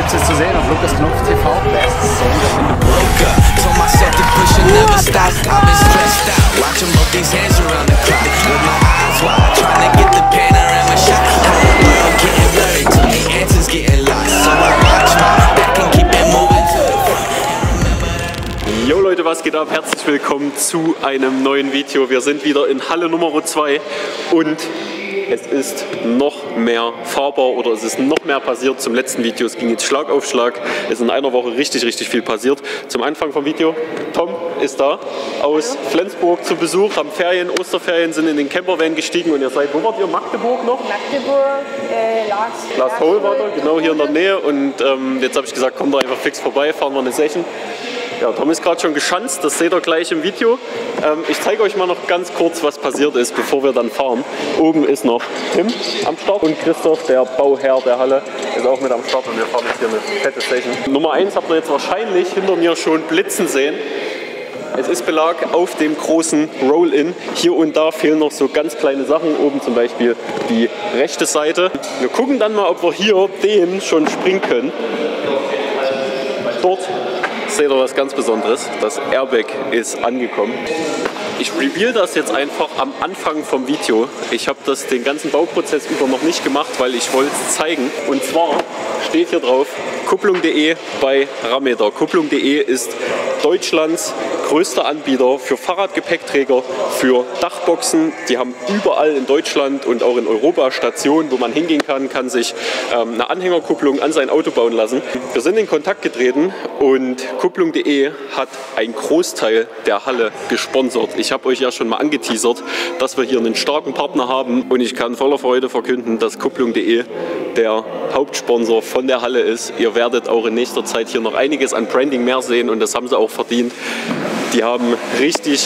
gibt es zu sehen auf Lukas Knopf TV. Best Song. Jo Leute, was geht ab? Herzlich willkommen zu einem neuen Video. Wir sind wieder in Halle Nummer 2 und es ist noch mehr fahrbar oder es ist noch mehr passiert zum letzten Video. Es ging jetzt Schlag auf Schlag. Es ist in einer Woche richtig viel passiert. Zum Anfang vom Video, Tom ist da aus Flensburg zu Besuch, haben Ferien, Osterferien, sind in den Campervan gestiegen und ihr seid, wo wart ihr? Magdeburg noch? Magdeburg, Last Hole war da, genau hier in der Nähe und jetzt habe ich gesagt, kommt da einfach fix vorbei, fahren wir eine Session. Ja, Tom ist gerade schon geschanzt, das seht ihr gleich im Video. Ich zeige euch mal noch ganz kurz, was passiert ist, bevor wir dann fahren. Oben ist noch Tim am Start und Christoph, der Bauherr der Halle, ist auch mit am Start und wir fahren jetzt hier eine fette Session. Nummer 1 habt ihr jetzt wahrscheinlich hinter mir schon blitzen sehen. Es ist Belag auf dem großen Roll-In. Hier und da fehlen noch so ganz kleine Sachen. Oben zum Beispiel die rechte Seite. Wir gucken dann mal, ob wir hier den schon springen können. Dort seht ihr was ganz Besonderes. Das Airbag ist angekommen. Ich reveal das jetzt einfach am Anfang vom Video. Ich habe das den ganzen Bauprozess über noch nicht gemacht, weil ich wollte es zeigen. Und zwar steht hier drauf Kupplung.de bei Rameter. Kupplung.de ist Deutschlands größter Anbieter für Fahrradgepäckträger, für Dachboxen. Die haben überall in Deutschland und auch in Europa Stationen, wo man hingehen kann, kann sich eine Anhängerkupplung an sein Auto bauen lassen. Wir sind in Kontakt getreten und Kupplung.de hat einen Großteil der Halle gesponsert. Ich habe euch ja schon mal angeteasert, dass wir hier einen starken Partner haben und ich kann voller Freude verkünden, dass Kupplung.de der Hauptsponsor von der Halle ist. Ihr werdet auch in nächster Zeit hier noch einiges an Branding mehr sehen und das haben sie auch verdient. Die haben richtig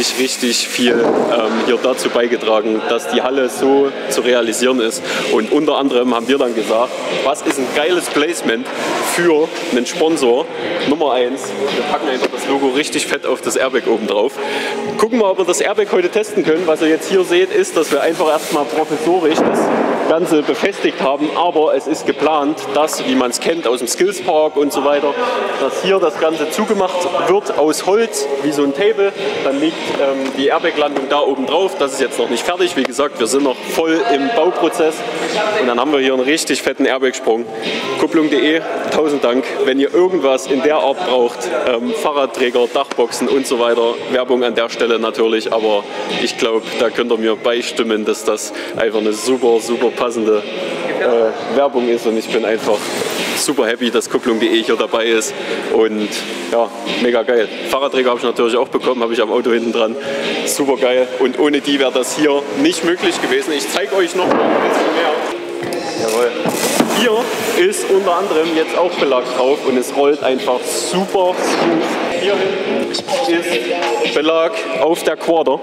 viel hier dazu beigetragen, dass die Halle so zu realisieren ist. Und unter anderem haben wir dann gesagt, was ist ein geiles Placement für einen Sponsor? Nummer 1, wir packen einfach das Logo richtig fett auf das Airbag oben drauf. Gucken wir, ob wir das Airbag heute testen können. Was ihr jetzt hier seht, ist, dass wir einfach erstmal professorisch das Ganze befestigt haben. Aber es ist geplant, dass, wie man es kennt aus dem Skills Park und so weiter, dass hier das Ganze zugemacht wird aus Holz, wie so ein Table. Dann liegt die Airbag-Landung da oben drauf. Das ist jetzt noch nicht fertig. Wie gesagt, wir sind noch voll im Bauprozess. Und dann haben wir hier einen richtig fetten Airbag-Sprung. Kupplung.de, 1000 Dank. Wenn ihr irgendwas in der Art braucht, Fahrradträger, Dachboxen und so weiter, Werbung an der Stelle natürlich. Aber ich glaube, da könnt ihr mir beistimmen, dass das einfach eine super passende Werbung ist. Und ich bin einfach super happy, dass Kupplung.de hier dabei ist und ja, mega geil. Fahrradträger habe ich natürlich auch bekommen, habe ich am Auto hinten dran. Super geil und ohne die wäre das hier nicht möglich gewesen. Ich zeige euch noch mal ein bisschen mehr. Jawohl. Hier ist unter anderem jetzt auch Belag drauf und es rollt einfach super smooth. Hier hinten ist Belag auf der Quarter.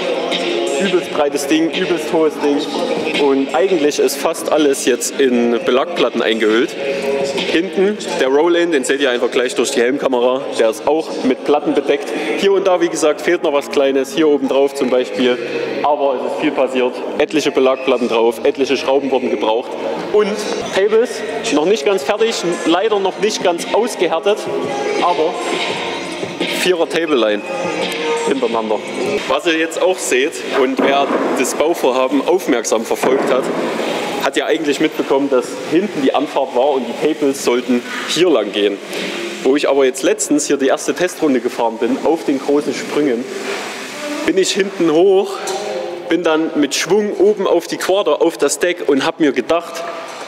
Übelst breites Ding, übelst hohes Ding und eigentlich ist fast alles jetzt in Belagplatten eingehüllt. Hinten der Roll-In, den seht ihr einfach gleich durch die Helmkamera, der ist auch mit Platten bedeckt. Hier und da, wie gesagt, fehlt noch was Kleines, hier oben drauf zum Beispiel, aber es ist viel passiert. Etliche Belagplatten drauf, etliche Schrauben wurden gebraucht und Tables noch nicht ganz fertig, leider noch nicht ganz ausgehärtet, aber 4er Table-Line hintereinander. Was ihr jetzt auch seht und wer das Bauvorhaben aufmerksam verfolgt hat, hat ja eigentlich mitbekommen, dass hinten die Anfahrt war und die Tables sollten hier lang gehen. Wo ich aber jetzt letztens hier die erste Testrunde gefahren bin, auf den großen Sprüngen, bin ich hinten hoch, bin dann mit Schwung oben auf die Quarter, auf das Deck und habe mir gedacht,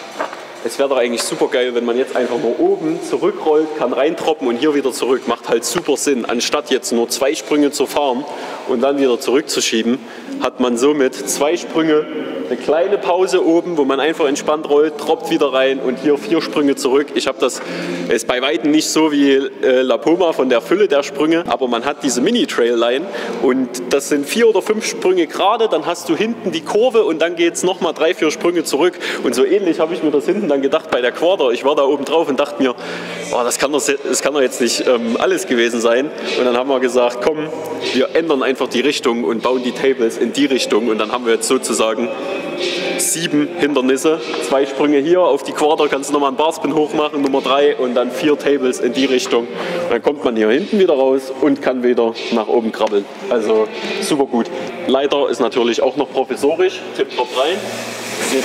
es wäre doch eigentlich super geil, wenn man jetzt einfach nur oben zurückrollt, kann reintroppen und hier wieder zurück. Macht halt super Sinn. Anstatt jetzt nur 2 Sprünge zu fahren und dann wieder zurückzuschieben, hat man somit 2 Sprünge, eine kleine Pause oben, wo man einfach entspannt rollt, troppt wieder rein und hier 4 Sprünge zurück. Ich habe das, ist bei weitem nicht so wie La Poma von der Fülle der Sprünge, aber man hat diese Mini-Trail-Line und das sind 4 oder 5 Sprünge gerade, dann hast du hinten die Kurve und dann geht es nochmal 3, 4 Sprünge zurück und so ähnlich habe ich mir das hinten dann gedacht bei der Quarter. Ich war da oben drauf und dachte mir, oh, das kann doch jetzt nicht alles gewesen sein. Und dann haben wir gesagt, komm, wir ändern einfach die Richtung und bauen die Tables in die Richtung. Und dann haben wir jetzt sozusagen 7 Hindernisse. 2 Sprünge hier, auf die Quader kannst du nochmal einen Barspin hochmachen, Nummer 3 und dann 4 Tables in die Richtung. Dann kommt man hier hinten wieder raus und kann wieder nach oben krabbeln. Also super gut. Leiter ist natürlich auch noch provisorisch. Tipp drauf rein. Seht ihr,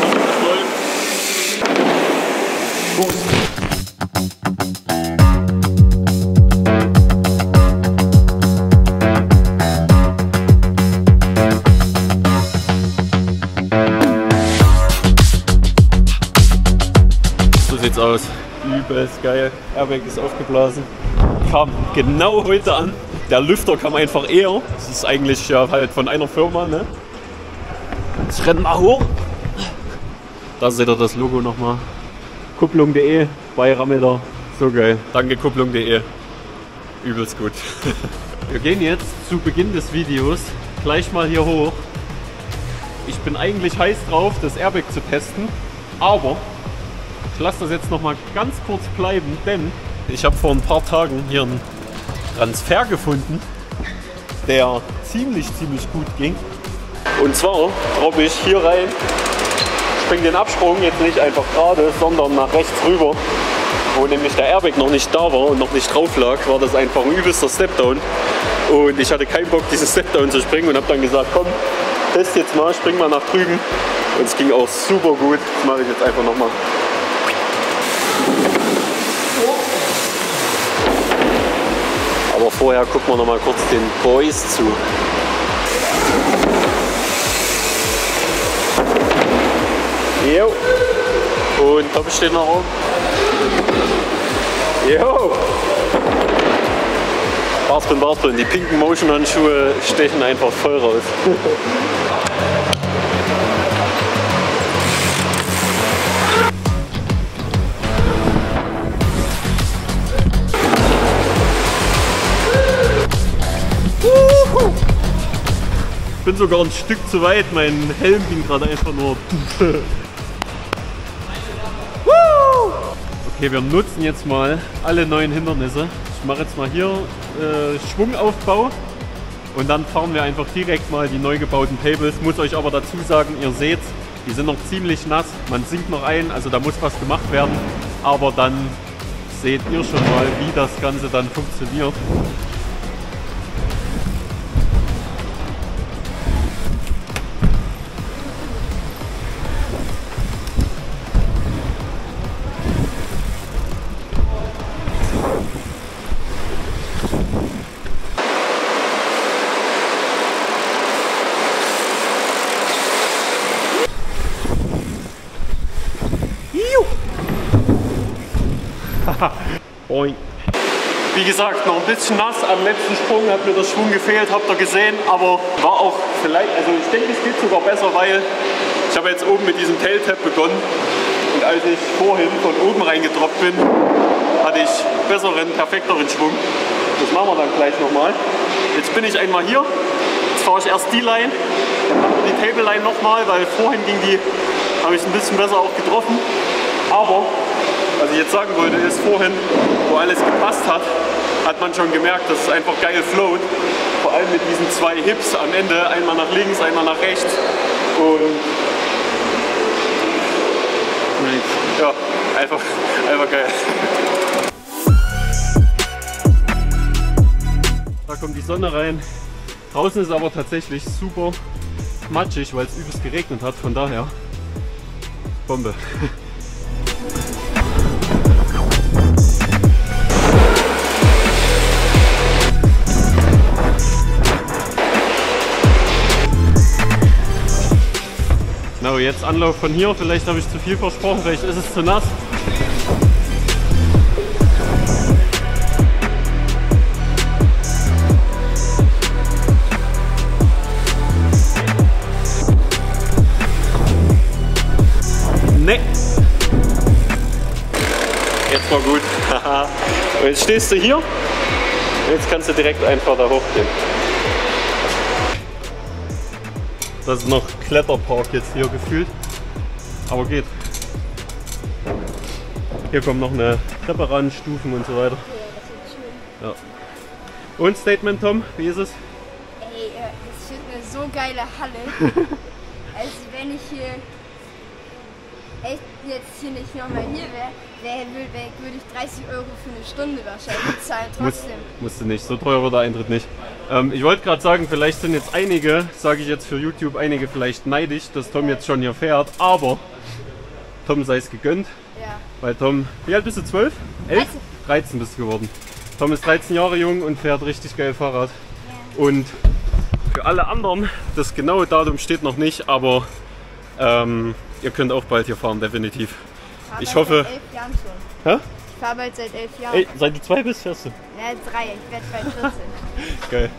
wie es läuft. So sieht's aus. Übelst geil. Airbag ist aufgeblasen. Kam genau heute an. Der Lüfter kam einfach eher. Das ist eigentlich ja halt von einer Firma, ne? Jetzt rennen wir hoch. Da seht ihr das Logo nochmal. Kupplung.de bei Rameter. So geil. Danke Kupplung.de. Übelst gut. Wir gehen jetzt zu Beginn des Videos gleich mal hier hoch. Ich bin eigentlich heiß drauf, das Airbag zu testen. Aber ich lasse das jetzt noch mal ganz kurz bleiben, denn ich habe vor ein paar Tagen hier einen Transfer gefunden, der ziemlich gut ging. Und zwar droppe ich hier rein, springe den Absprung jetzt nicht einfach gerade, sondern nach rechts rüber. Wo nämlich der Airbag noch nicht da war und noch nicht drauf lag, war das einfach ein übelster Stepdown. Und ich hatte keinen Bock, diesen Stepdown zu springen und habe dann gesagt, komm, test jetzt mal, spring mal nach drüben. Und es ging auch super gut. Das mache ich jetzt einfach nochmal. Aber vorher gucken wir noch mal kurz den Boys zu. Jo. Und Top steht noch oben. Jo. Barspin. Die pinken Motion-Handschuhe stechen einfach voll raus. Ich bin sogar ein Stück zu weit, mein Helm ging gerade einfach nur. Okay, wir nutzen jetzt mal alle neuen Hindernisse. Ich mache jetzt mal hier Schwungaufbau und dann fahren wir einfach direkt mal die neu gebauten Tables. Muss euch aber dazu sagen, ihr seht, die sind noch ziemlich nass. Man sinkt noch ein, also da muss was gemacht werden. Aber dann seht ihr schon mal, wie das Ganze dann funktioniert. Wie gesagt, noch ein bisschen nass. Am letzten Sprung hat mir der Schwung gefehlt, habt ihr gesehen, aber war auch vielleicht, also ich denke, es geht sogar besser, weil ich habe jetzt oben mit diesem Tail-Tap begonnen und als ich vorhin von oben reingedroppt bin, hatte ich besseren, perfekteren Schwung. Das machen wir dann gleich nochmal. Jetzt bin ich einmal hier, jetzt fahre ich erst die Line, dann machen wir die Table Line nochmal, weil vorhin ging die, habe ich ein bisschen besser auch getroffen, aber was ich jetzt sagen wollte, ist vorhin, wo alles gepasst hat, hat man schon gemerkt, dass es einfach geil float. Vor allem mit diesen 2 Hips am Ende, einmal nach links, einmal nach rechts. Und ja, einfach geil. Da kommt die Sonne rein. Draußen ist aber tatsächlich super matschig, weil es übelst geregnet hat, von daher Bombe. Genau, jetzt Anlauf von hier, vielleicht habe ich zu viel versprochen, vielleicht ist es zu nass. Nee. Jetzt war gut. Und jetzt stehst du hier und jetzt kannst du direkt einfach da hochgehen. Das ist noch Kletterpark jetzt hier gefühlt, aber geht. Hier kommt noch eine Treppe ran, Stufen und so weiter. Ja. Und Statement, Tom, wie ist es? Ey, das ist eine so geile Halle. Also wenn ich hier echt jetzt hier nicht nochmal hier wäre, würde ich 30 € für eine Stunde wahrscheinlich zahlen trotzdem. Musste nicht, so teuer war der Eintritt nicht. Ich wollte gerade sagen, vielleicht sind jetzt einige, sage ich jetzt für YouTube, einige vielleicht neidisch, dass Tom jetzt schon hier fährt, aber Tom sei es gegönnt. Ja. Weil Tom, wie alt bist du, 12? 11? 13 bist du geworden. Tom ist 13 Jahre jung und fährt richtig geil Fahrrad. Ja. Und für alle anderen, das genaue Datum steht noch nicht, aber ihr könnt auch bald hier fahren, definitiv. Ich hoffe. Seit 11 Jahren schon. Hä? Ich fahre bald seit 11 Jahren. Ey, seit du 2 bist, fährst du? Ja, 3. Ich werde bald 14. Geil.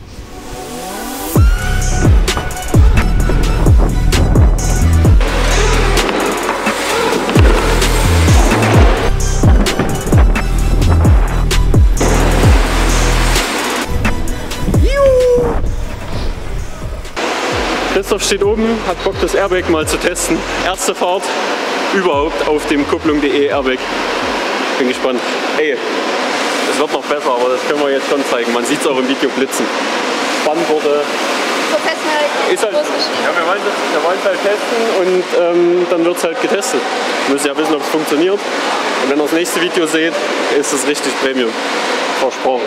Christoph steht oben, hat Bock das Airbag mal zu testen. Erste Fahrt überhaupt auf dem Kupplung.de Airbag. Bin gespannt. Ey, es wird noch besser, aber das können wir jetzt schon zeigen. Man sieht es auch im Video blitzen. Spannend wurde. Professionell Ist halt, ja, wir wollen es halt testen und dann wird es halt getestet. Wir müssen ja wissen, ob es funktioniert. Und wenn ihr das nächste Video seht, ist es richtig Premium. Versprochen.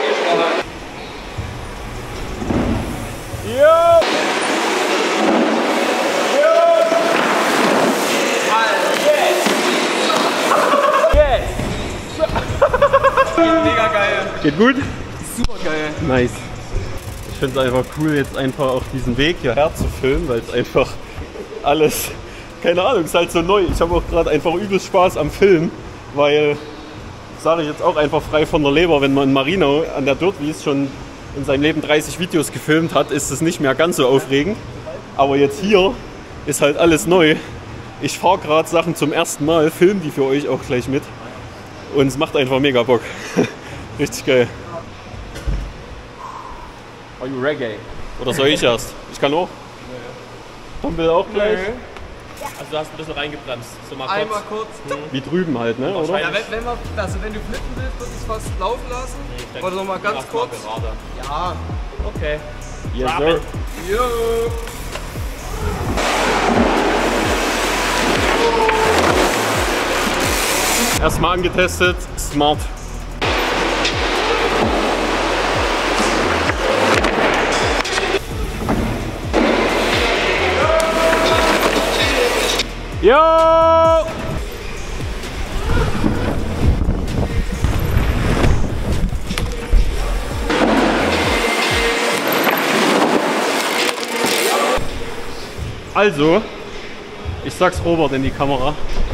Ja! Mega geil. Geht gut? Super geil. Nice. Ich finde es einfach cool, jetzt einfach auch diesen Weg hierher zu filmen, weil es einfach alles, keine Ahnung, ist halt so neu. Ich habe auch gerade einfach übelst Spaß am Film, weil, sage ich jetzt auch einfach frei von der Leber, wenn man in Marinau an der Dirtwies schon in seinem Leben 30 Videos gefilmt hat, ist es nicht mehr ganz so aufregend. Aber jetzt hier ist halt alles neu. Ich fahre gerade Sachen zum ersten Mal, filme die für euch auch gleich mit. Und es macht einfach mega Bock. Richtig geil. Are you reggae? Oder soll ich erst? Ich kann auch. Tom will auch gleich. Also du hast ein bisschen reingebremst. So mal kurz. Einmal kurz. Wie drüben halt, ne? Oder? Ja, wenn du flippen willst, würde ich es fast laufen lassen. Oder noch mal ganz kurz. Ja. Okay. Yes, sir. Jo. Erstmal angetestet, smart. Jo! Also, ich sag's Robert in die Kamera.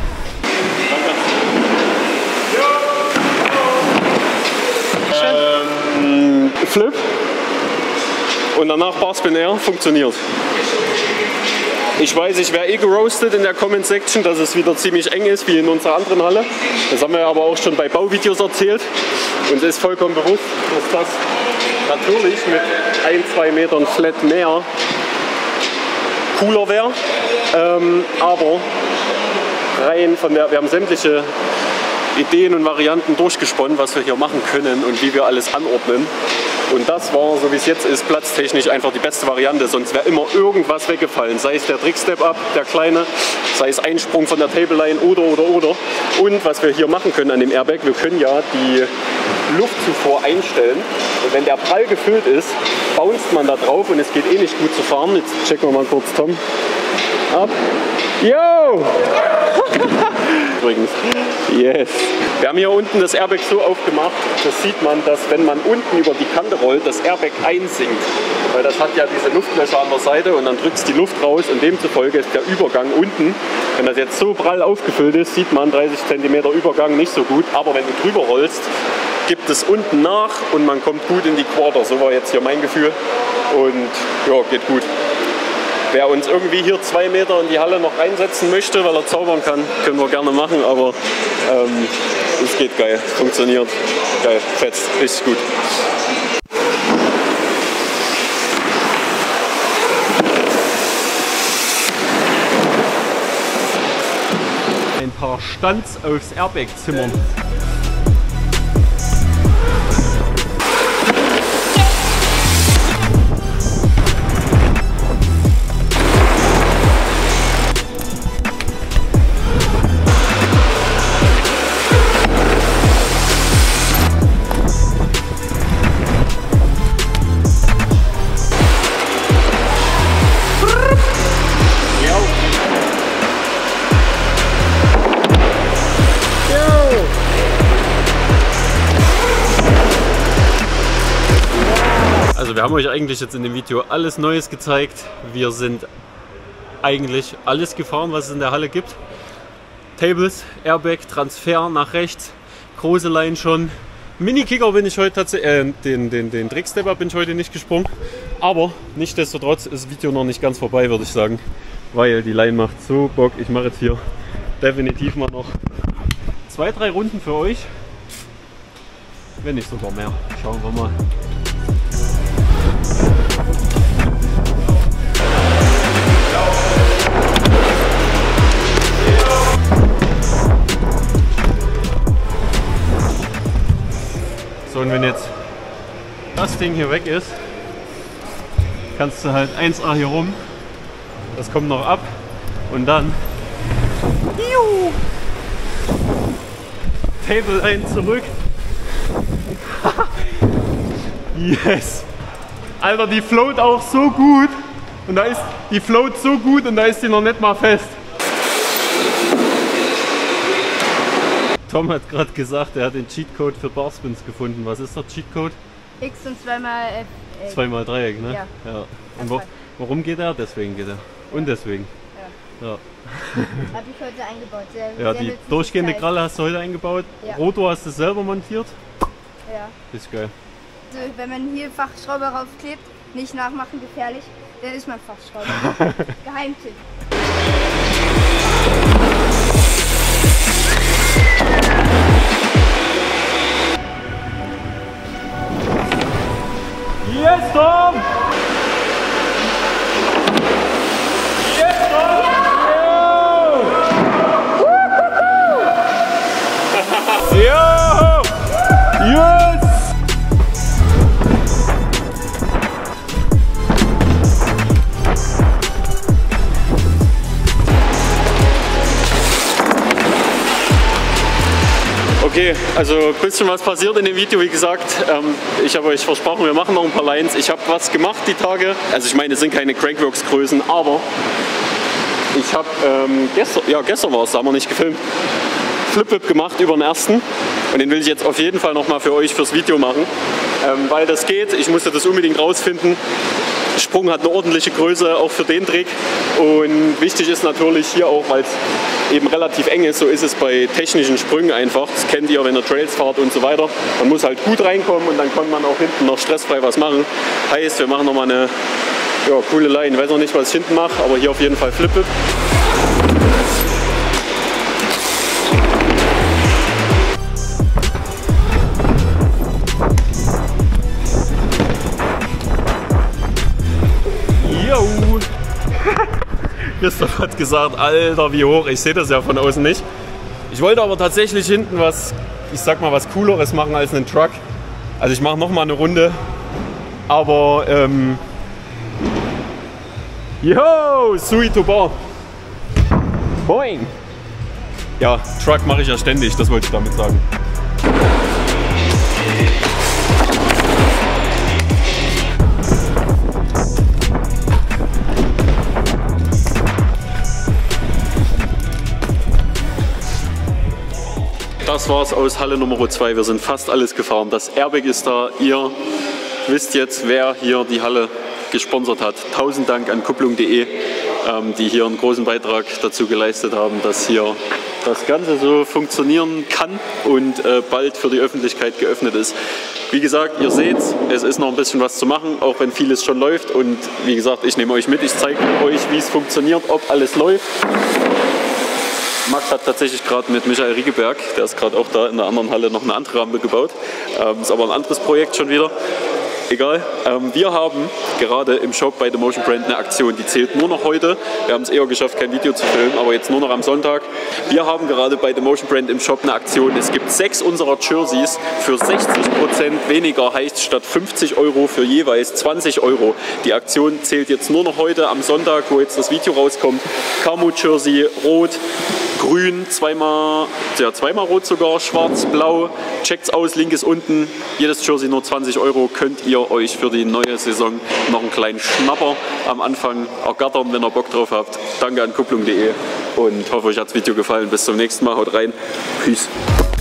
Flip und danach Barspin Air funktioniert. Ich weiß, ich wäre geroastet in der Comment Section, dass es wieder ziemlich eng ist wie in unserer anderen Halle. Das haben wir aber auch schon bei Bauvideos erzählt. Uns ist vollkommen bewusst, dass das natürlich mit 1-2 Metern Flat mehr cooler wäre. Aber rein von der, wir haben sämtliche Ideen und Varianten durchgesponnen, was wir hier machen können und wie wir alles anordnen. Und das war, so wie es jetzt ist, platztechnisch einfach die beste Variante. Sonst wäre immer irgendwas weggefallen. Sei es der Trick-Step-Up, der kleine, sei es Einsprung von der Table-Line oder. Und was wir hier machen können an dem Airbag, wir können ja die Luftzufuhr einstellen. Und wenn der prall gefüllt ist, bounced man da drauf und es geht eh nicht gut zu fahren. Jetzt checken wir mal kurz Tom ab. Yo! Übrigens. Yes. Wir haben hier unten das Airbag so aufgemacht, das sieht man, dass wenn man unten über die Kante rollt, das Airbag einsinkt. Weil das hat ja diese Luftlöcher an der Seite und dann drückt es die Luft raus und demzufolge ist der Übergang unten, wenn das jetzt so prall aufgefüllt ist, sieht man 30 cm Übergang nicht so gut. Aber wenn du drüber rollst, gibt es unten nach und man kommt gut in die Quarter. So war jetzt hier mein Gefühl und ja, geht gut. Wer uns irgendwie hier 2 Meter in die Halle noch reinsetzen möchte, weil er zaubern kann, können wir gerne machen, aber es geht geil, funktioniert geil, fetzt, richtig gut. Ein paar Stunts aufs Airbag zimmern. haben euch eigentlich jetzt in dem Video alles Neues gezeigt. Wir sind eigentlich alles gefahren, was es in der Halle gibt. Tables, Airbag, Transfer nach rechts, große Line schon. Mini-Kicker bin ich heute tatsächlich, den Trickstepper bin ich heute nicht gesprungen. Aber nichtsdestotrotz ist das Video noch nicht ganz vorbei, würde ich sagen. Weil die Line macht so Bock. Ich mache jetzt hier definitiv mal noch 2, 3 Runden für euch. Wenn nicht sogar mehr. Schauen wir mal. So, und wenn jetzt das Ding hier weg ist, kannst du halt 1A hier rum. Das kommt noch ab und dann Table Line zurück. Yes! Alter, die float auch so gut und da ist die float so gut und da ist die noch nicht mal fest. Tom hat gerade gesagt, er hat den Cheatcode für Barspins gefunden. Was ist der Cheatcode? X und zweimal F. Zweimal Dreieck, ne? Ja. Ja. Und warum geht er? Deswegen geht er. Und deswegen. Ja. Habe ich heute eingebaut. Ja, die durchgehende Kralle hast du heute eingebaut. Ja. Rotor hast du selber montiert. Ja. Ist geil. Also, wenn man hier Fachschrauber raufklebt, nicht nachmachen, gefährlich, dann ist man Fachschrauber. Geheimtipp. Yes, Tom! Yes, Tom! Ja! Yo! Yes! Okay, also ein bisschen was passiert in dem Video, wie gesagt. Ich habe euch versprochen, wir machen noch ein paar Lines. Ich habe was gemacht die Tage. Also ich meine, es sind keine Crankworks Größen, aber ich habe gestern war es, da haben wir nicht gefilmt, Flip-Whip gemacht über den ersten. Und den will ich jetzt auf jeden Fall nochmal für euch fürs Video machen, weil das geht. Ich musste das unbedingt rausfinden. Sprung hat eine ordentliche Größe, auch für den Trick. Und wichtig ist natürlich hier auch, weil es eben relativ eng ist, so ist es bei technischen Sprüngen einfach. Das kennt ihr, wenn ihr Trails fahrt und so weiter. Man muss halt gut reinkommen und dann kann man auch hinten noch stressfrei was machen. Heißt, wir machen nochmal eine coole Line. Ich weiß noch nicht, was ich hinten mache, aber hier auf jeden Fall Flip-Whip. Christoph hat gesagt, Alter, wie hoch. Ich sehe das ja von außen nicht. Ich wollte aber tatsächlich hinten was, ich sag mal, was Cooleres machen als einen Truck. Also ich mache nochmal eine Runde. Aber, yo, Sui to bar. Boing. Ja, Truck mache ich ja ständig, das wollte ich damit sagen. Das war's aus Halle Nummer 2. Wir sind fast alles gefahren. Das Airbag ist da. Ihr wisst jetzt, wer hier die Halle gesponsert hat. 1000 Dank an Kupplung.de, die hier einen großen Beitrag dazu geleistet haben, dass hier das Ganze so funktionieren kann und bald für die Öffentlichkeit geöffnet ist. Wie gesagt, ihr seht, es ist noch ein bisschen was zu machen, auch wenn vieles schon läuft. Und wie gesagt, ich nehme euch mit, ich zeige euch, wie es funktioniert, ob alles läuft. Max hat tatsächlich gerade mit Michael Riegeberg, der ist gerade auch da in der anderen Halle, noch eine andere Rampe gebaut. Ist aber ein anderes Projekt schon wieder. Egal. Wir haben gerade im Shop bei The Motion Brand eine Aktion, die zählt nur noch heute. Wir haben es eher geschafft, kein Video zu filmen, aber jetzt nur noch am Sonntag. Wir haben gerade bei The Motion Brand im Shop eine Aktion. Es gibt 6 unserer Jerseys für 60% weniger, heißt statt 50 € für jeweils 20 €. Die Aktion zählt jetzt nur noch heute am Sonntag, wo jetzt das Video rauskommt. Camo Jersey, rot, grün, zweimal rot sogar, schwarz, blau. Checkt's aus, Link ist unten. Jedes Jersey nur 20 €. Könnt ihr euch für die neue Saison noch einen kleinen Schnapper am Anfang ergattern, wenn ihr Bock drauf habt. Danke an Kupplung.de und hoffe, euch hat das Video gefallen. Bis zum nächsten Mal. Haut rein. Peace.